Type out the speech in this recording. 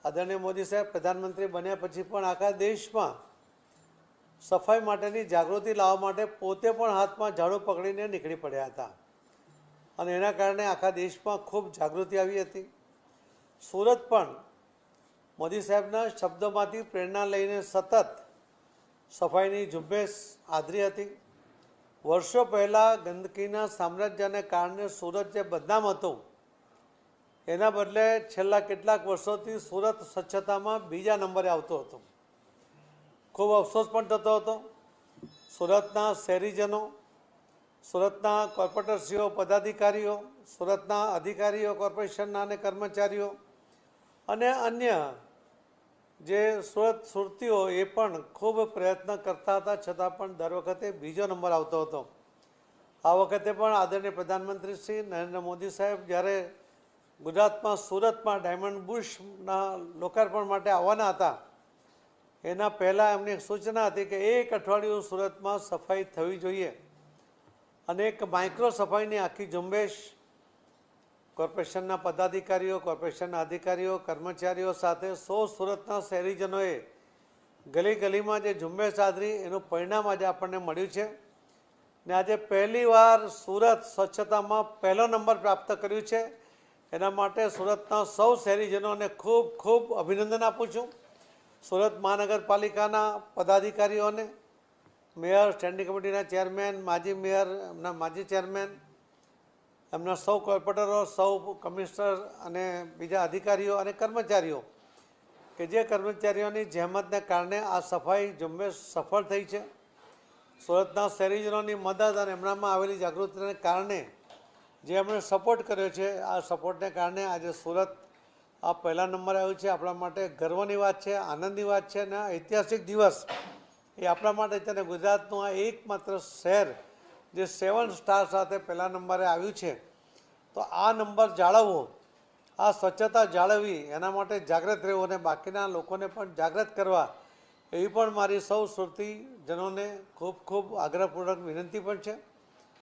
આદરણીય મોદી સાહેબ પ્રધાનમંત્રી બન્યા પછી પણ આખા દેશમાં સફાઈ માટેની જાગૃતિ લાવવા માટે પોતે પણ હાથમાં ઝાડુ પકડીને નીકળી પડ્યા હતા અને એના કારણે આખા દેશમાં ખૂબ જાગૃતિ આવી હતી। સુરત પણ મોદી સાહેબના શબ્દોમાંથી પ્રેરણા લઈને સતત સફાઈની ઝુંબેશ આદરી હતી। વર્ષો પહેલાં ગંદકીના સામ્રાજ્યને કારણે સુરત જે બદનામ હતું એના બદલે છેલ્લા કેટલાક વર્ષોથી સુરત સ્વચ્છતામાં બીજા નંબરે આવતો હતો। ખૂબ અફસોસ પણ થતો હતો। સુરતના શહેરીજનો, સુરતના કોર્પોરેટરશ્રીઓ, પદાધિકારીઓ, સુરતના અધિકારીઓ, કોર્પોરેશનના અને કર્મચારીઓ અને અન્ય જે સુરતીઓ એ પણ ખૂબ પ્રયત્ન કરતા હતા, છતાં પણ દર વખતે બીજો નંબર આવતો હતો। આ વખતે પણ આદરણીય પ્રધાનમંત્રી શ્રી નરેન્દ્ર મોદી સાહેબ જ્યારે ગુજરાતમાં સુરતમાં ડાયમંડ બુશના લોકાર્પણ માટે આવવાના હતા એના પહેલાં એમની એક સૂચના હતી કે એક અઠવાડિયું સુરતમાં સફાઈ થવી જોઈએ અને એક માઇક્રો સફાઈની આખી ઝુંબેશ કોર્પોરેશનના પદાધિકારીઓ, કોર્પોરેશનના અધિકારીઓ, કર્મચારીઓ સાથે સુરતના શહેરીજનોએ ગલી ગલીમાં જે ઝુંબેશ આદરી એનું પરિણામ આજે આપણને મળ્યું છે ને આજે પહેલીવાર સુરત સ્વચ્છતામાં પહેલો નંબર પ્રાપ્ત કર્યું છે। એના માટે સુરતના સૌ શહેરીજનોને ખૂબ ખૂબ અભિનંદન આપું છું। સુરત મહાનગરપાલિકાના પદાધિકારીઓને, મેયર, સ્ટેન્ડિંગ કમિટીના ચેરમેન, માજી મેયર, એમના માજી ચેરમેન, એમના સૌ કોર્પોરેટરો, સૌ કમિશનર અને બીજા અધિકારીઓ અને કર્મચારીઓ કે જે કર્મચારીઓની જહેમતને કારણે આ સફાઈ ઝુંબેશ સફળ થઈ છે। સુરતના શહેરીજનોની મદદ અને એમનામાં આવેલી જાગૃતિને કારણે જે એમણે સપોર્ટ કર્યો છે, આ સપોર્ટને કારણે આજે સુરત આ પહેલા નંબરે આવ્યું છે। આપણા માટે ગર્વની વાત છે, આનંદની વાત છે અને ઐતિહાસિક દિવસ એ આપણા માટે છે અને ગુજરાતનું આ એકમાત્ર શહેર જે 7 સ્ટાર સાથે પહેલા નંબરે આવ્યું છે। તો આ નંબર જાળવવો, આ સ્વચ્છતા જાળવવી, એના માટે જાગૃત રહેવું અને બાકીના લોકોને પણ જાગૃત કરવા એવી પણ મારી સૌ સુરતીજનોને ખૂબ ખૂબ આગ્રહપૂર્વક વિનંતી પણ છે।